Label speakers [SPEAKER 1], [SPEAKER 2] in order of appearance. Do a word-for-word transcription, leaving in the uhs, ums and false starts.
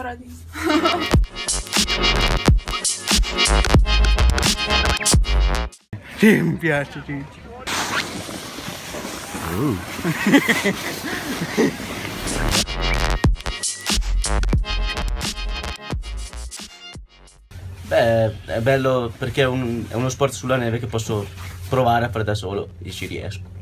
[SPEAKER 1] paradiso.
[SPEAKER 2] Sì, mi piace, sì. Uh.
[SPEAKER 3] Beh, è bello perché è, un- è uno sport sulla neve che posso provare a fare da solo e ci riesco.